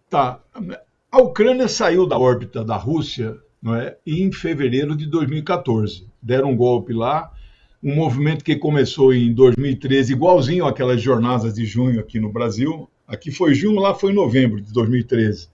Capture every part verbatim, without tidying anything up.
Tá. A Ucrânia saiu da órbita da Rússia, não é, em fevereiro de dois mil e quatorze. Deram um golpe lá, um movimento que começou em dois mil e treze, igualzinho àquelas jornadas de junho aqui no Brasil. Aqui foi junho, lá foi novembro de dois mil e treze.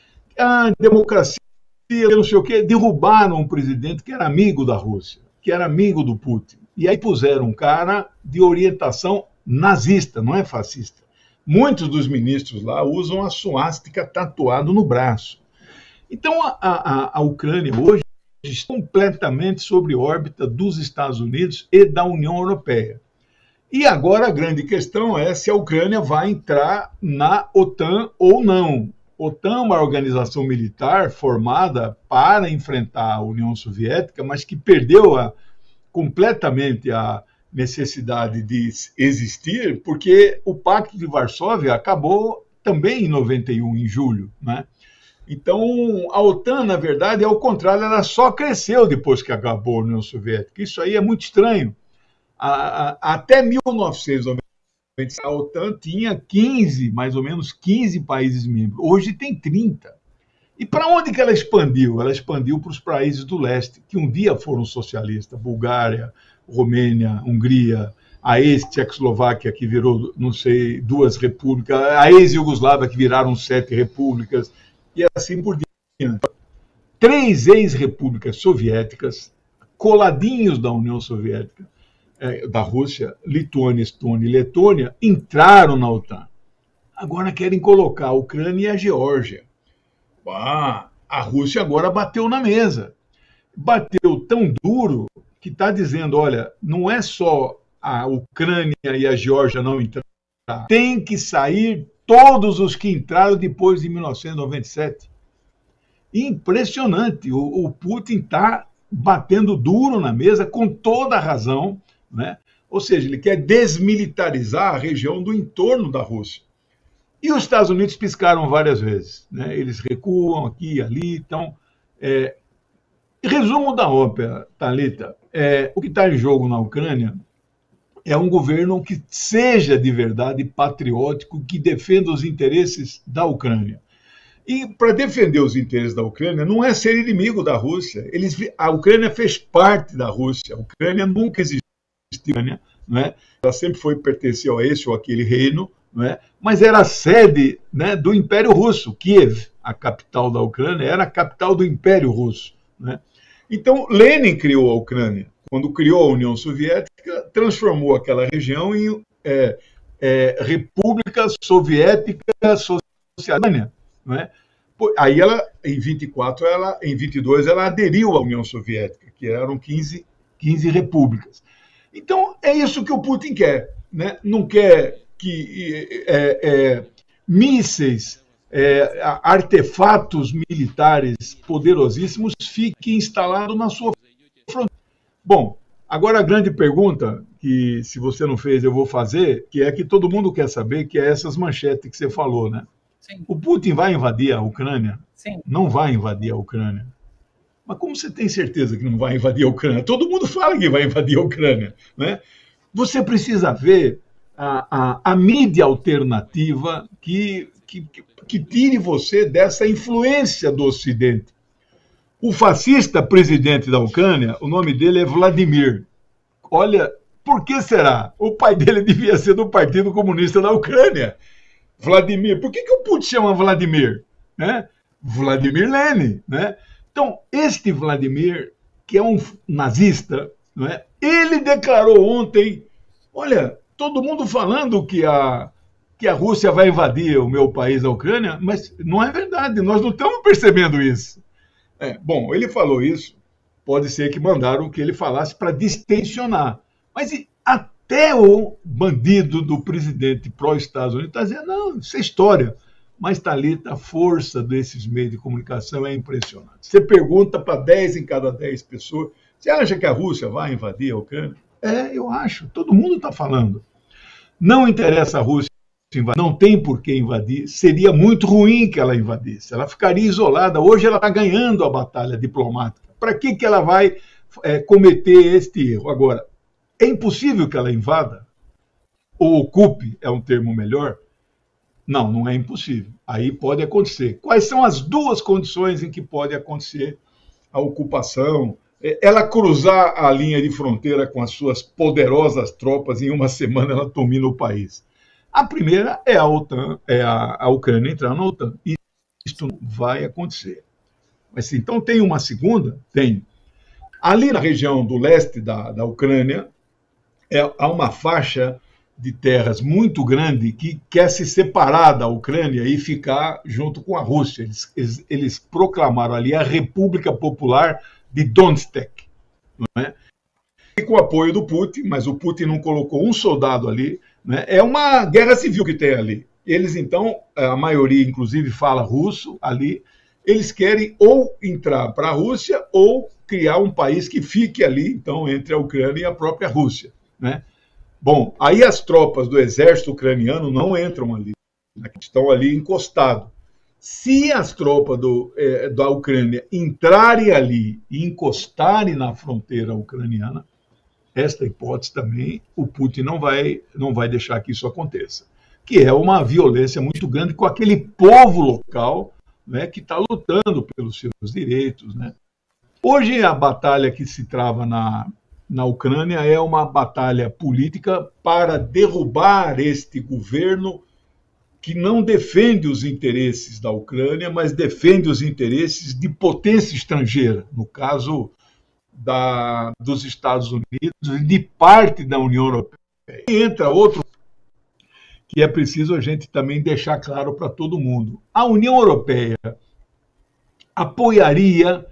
A democracia, não sei o quê, derrubaram um presidente que era amigo da Rússia, que era amigo do Putin. E aí puseram um cara de orientação nazista, não é fascista. Muitos dos ministros lá usam a suástica tatuado no braço. Então, a, a, a Ucrânia hoje está completamente sobre órbita dos Estados Unidos e da União Europeia. E agora a grande questão é se a Ucrânia vai entrar na OTAN ou não. A OTAN é uma organização militar formada para enfrentar a União Soviética, mas que perdeu a, completamente a necessidade de existir, porque o Pacto de Varsóvia acabou também em noventa e um, em julho, né? Então, a OTAN, na verdade, ao contrário, ela só cresceu depois que acabou a União Soviética. Isso aí é muito estranho. A, a, até mil novecentos e noventa, a OTAN tinha quinze, mais ou menos quinze países membros. Hoje tem trinta. E para onde que ela expandiu? Ela expandiu para os países do leste, que um dia foram socialistas, Bulgária, Romênia, Hungria, a ex-Tchecoslováquia, que virou, não sei, duas repúblicas, a ex-Iugoslávia, que viraram sete repúblicas, e assim por diante. Três ex-repúblicas soviéticas, coladinhos da União Soviética, é, da Rússia, Lituânia, Estônia e Letônia, entraram na OTAN. Agora querem colocar a Ucrânia e a Geórgia. Ah, a Rússia agora bateu na mesa. Bateu tão duro que está dizendo, olha, não é só a Ucrânia e a Geórgia não entrar, tem que sair todos os que entraram depois de mil novecentos e noventa e sete. Impressionante, o, o Putin está batendo duro na mesa, com toda a razão, né? Ou seja, ele quer desmilitarizar a região do entorno da Rússia. E os Estados Unidos piscaram várias vezes, né? Eles recuam aqui e ali, então... É... Resumo da ópera, Thalita, é, o que está em jogo na Ucrânia é um governo que seja de verdade patriótico, que defenda os interesses da Ucrânia. E para defender os interesses da Ucrânia não é ser inimigo da Rússia. Eles, a Ucrânia fez parte da Rússia, a Ucrânia nunca existiu, né? Ela sempre foi pertenceu a esse ou aquele reino, né? Mas era a sede, né, do Império Russo. Kiev, a capital da Ucrânia, era a capital do Império Russo, né? Então, Lenin criou a Ucrânia. Quando criou a União Soviética, transformou aquela região em é, é, República Soviética Socialista, não é? Aí ela, em vinte e quatro, ela, em vinte e dois, ela aderiu à União Soviética, que eram quinze, quinze repúblicas. Então, é isso que o Putin quer, né? Não quer que é, é, mísseis, É, artefatos militares poderosíssimos fiquem instalados na sua fronteira. Bom, agora a grande pergunta, que se você não fez eu vou fazer, que é que todo mundo quer saber, que é essas manchetes que você falou, né? Sim. O Putin vai invadir a Ucrânia? Sim. Não vai invadir a Ucrânia. Mas como você tem certeza que não vai invadir a Ucrânia? Todo mundo fala que vai invadir a Ucrânia, né? Você precisa ver a, a, a mídia alternativa que... que, que que tire você dessa influência do Ocidente. O fascista presidente da Ucrânia, o nome dele é Vladimir. Olha, por que será? O pai dele devia ser do Partido Comunista da Ucrânia. Vladimir, por que, que o Putin chama Vladimir? Né? Vladimir Lenin, né? Então, este Vladimir, que é um nazista, não é? Ele declarou ontem, olha, todo mundo falando que a que a Rússia vai invadir o meu país, a Ucrânia, mas não é verdade, nós não estamos percebendo isso. É, bom, ele falou isso, pode ser que mandaram que ele falasse para distensionar, mas até o bandido do presidente pró-Estados Unidos está dizendo, não, isso é história. Mas, Thalita, a força desses meios de comunicação é impressionante. Você pergunta para dez em cada dez pessoas, você acha que a Rússia vai invadir a Ucrânia? É, eu acho, todo mundo está falando. Não interessa a Rússia, não tem por que invadir, seria muito ruim que ela invadisse, ela ficaria isolada. Hoje ela está ganhando a batalha diplomática. Para que, que ela vai é, cometer este erro? Agora, é impossível que ela invada, ou ocupe, é um termo melhor, Não, não é impossível. Aí pode acontecer. Quais são as duas condições em que pode acontecer a ocupação? Ela cruzar a linha de fronteira com as suas poderosas tropas, em uma semana ela domina o país. A primeira é a OTAN, é a, a Ucrânia entrar na OTAN. E isso não vai acontecer. Mas então tem uma segunda? Tem. Ali na região do leste da, da Ucrânia, é, há uma faixa de terras muito grande que quer se separar da Ucrânia e ficar junto com a Rússia. Eles, eles, eles proclamaram ali a República Popular de Donetsk, não é? E com o apoio do Putin, mas o Putin não colocou um soldado ali, né? É uma guerra civil que tem ali. Eles, então, a maioria, inclusive, fala russo ali, eles querem ou entrar para a Rússia ou criar um país que fique ali, então, entre a Ucrânia e a própria Rússia, né? Bom, aí as tropas do exército ucraniano não entram ali, né? Estão ali encostados. Se as tropas do, eh, da Ucrânia entrarem ali e encostarem na fronteira ucraniana, esta hipótese também, o Putin não vai, não vai deixar que isso aconteça. Que é uma violência muito grande com aquele povo local, né, que está lutando pelos seus direitos, né? Hoje, a batalha que se trava na, na Ucrânia é uma batalha política para derrubar este governo que não defende os interesses da Ucrânia, mas defende os interesses de potência estrangeira, no caso da, dos Estados Unidos e de parte da União Europeia. E entra outro que é preciso a gente também deixar claro para todo mundo. A União Europeia apoiaria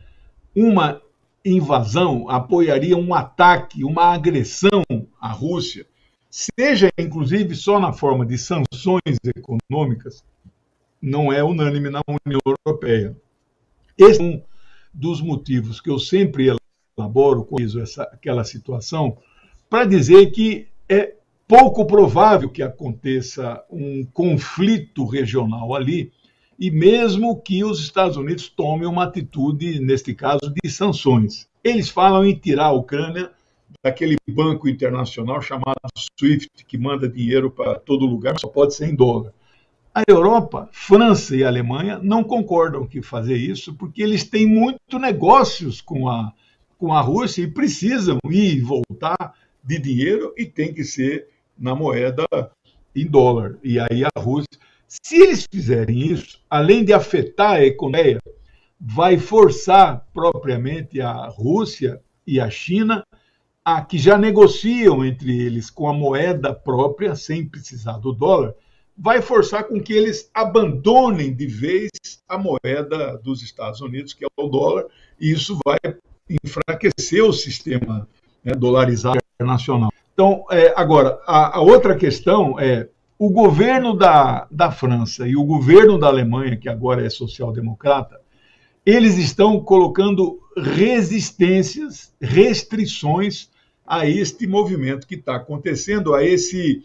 uma invasão, apoiaria um ataque, uma agressão à Rússia, seja inclusive só na forma de sanções econômicas, não é unânime na União Europeia. Esse é um dos motivos que eu sempre elaboro com isso, essa, aquela situação, para dizer que é pouco provável que aconteça um conflito regional ali, e mesmo que os Estados Unidos tomem uma atitude, neste caso, de sanções. Eles falam em tirar a Ucrânia daquele banco internacional chamado SWIFT, que manda dinheiro para todo lugar, mas só pode ser em dólar. A Europa, França e Alemanha não concordam que fazer isso, porque eles têm muito negócios com a, com a Rússia e precisam ir e voltar de dinheiro e tem que ser na moeda em dólar. E aí a Rússia, se eles fizerem isso, além de afetar a economia, vai forçar propriamente a Rússia e a China a que já negociam entre eles com a moeda própria, sem precisar do dólar, vai forçar com que eles abandonem de vez a moeda dos Estados Unidos, que é o dólar, e isso vai enfraquecer o sistema, né, dolarizado internacional. Então, é, agora, a, a outra questão é o governo da, da França e o governo da Alemanha, que agora é social-democrata, eles estão colocando resistências, restrições a este movimento que está acontecendo, a esse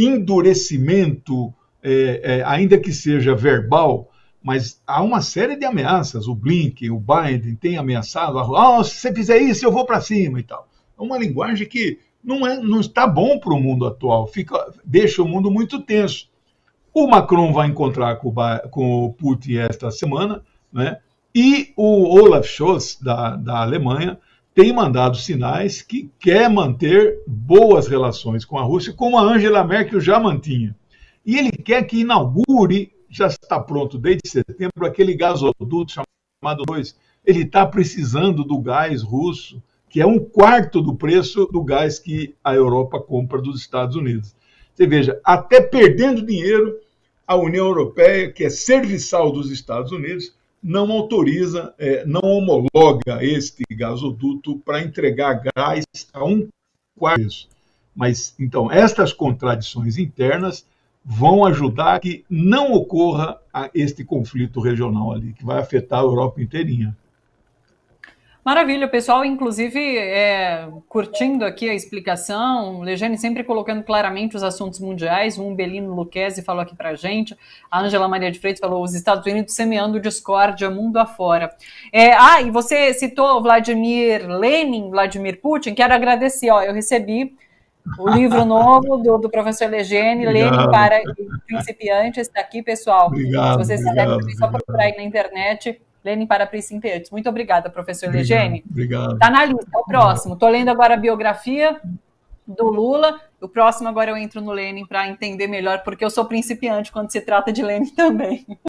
endurecimento, é, é, ainda que seja verbal, mas há uma série de ameaças. O Blinken, o Biden tem ameaçado, ah, se você fizer isso, eu vou para cima e tal. É uma linguagem que não, é, não está bom para o mundo atual, fica, deixa o mundo muito tenso. O Macron vai encontrar com o, com o Putin esta semana, né? E o Olaf Scholz, da, da Alemanha, tem mandado sinais que quer manter boas relações com a Rússia, como a Angela Merkel já mantinha. E ele quer que inaugure, já está pronto desde setembro, aquele gasoduto chamado dois. Ele está precisando do gás russo, que é um quarto do preço do gás que a Europa compra dos Estados Unidos. Você veja, até perdendo dinheiro, a União Europeia, que é serviçal dos Estados Unidos, não autoriza, é, não homologa este gasoduto para entregar gás a um quarto disso. Mas, então, estas contradições internas vão ajudar a que não ocorra este conflito regional ali, que vai afetar a Europa inteirinha. Maravilha, o pessoal, inclusive, é, curtindo aqui a explicação, o Legene sempre colocando claramente os assuntos mundiais, o Umbelino Lucchesi falou aqui pra gente, a Ângela Maria de Freitas falou, os Estados Unidos semeando discórdia mundo afora. É, ah, e você citou Vladimir Lenin, Vladimir Putin, quero agradecer, ó, eu recebi O livro novo do, do professor Legene, Lenin para Principiantes, está aqui, pessoal. Obrigado, Se vocês obrigado, quiserem só procurar aí na internet, Lenin para Principiantes. Muito obrigada, professor obrigado, Legene. Obrigado. Está na lista, é o próximo. Estou lendo agora a biografia do Lula. O próximo agora eu entro no Lenin para entender melhor, porque eu sou principiante quando se trata de Lenin também.